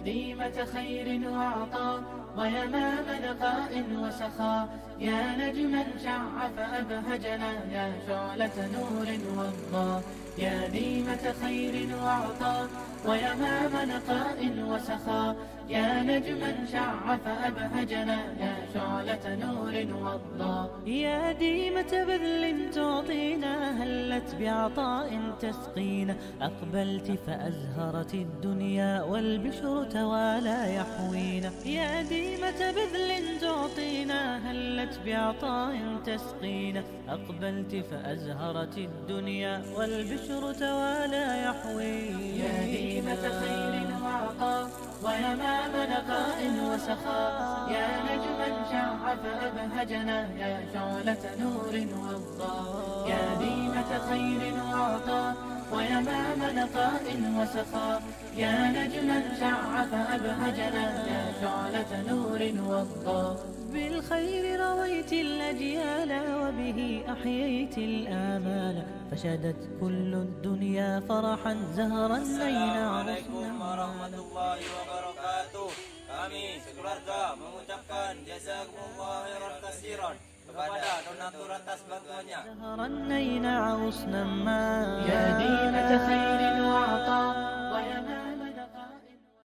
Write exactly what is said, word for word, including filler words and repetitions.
ديمة خير وعطاء ويمام نقاء وسخاء، يا نجما شع فأبهجنا، يا شعلة نور وضاء. يا ديمة خير وعطاء ويمام نقاء وسخاء، يا نجما شع فأبهجنا، يا شعلة نور وضاء. يا ديمة بذل تعطينا، هلت بعطاء تسقينا، أقبلت فأزهرت الدنيا والبشر توالى يحوينا. يا ديمة بذل تعطينا، هلت بعطاء تسقينا، أقبلت فأزهرت الدنيا والبشر توالى يحوينا. يا ديمة خير وعطاء ويمام نقاء وسخاء، يا نجما شع فأبهجنا، يا شعلة نور وضاء. يا ديمة خير وعطاء ويمام نقاء وسخاء، يا نجما شع فأبهجنا، يا شعلة نور وضاء. بالخير رويت الأجيال وبه أحييت الآمال، فشدت كل الدنيا فرحا زهرا Assalamualaikum warahmatullahi wabarakatuh. Kami sekeluarga mengucapkan jazakumullah khairan katsiran kepada donatur atas bantuannya. زهرا نينع غصنا ما يا ديمة خير وعطاء ويمام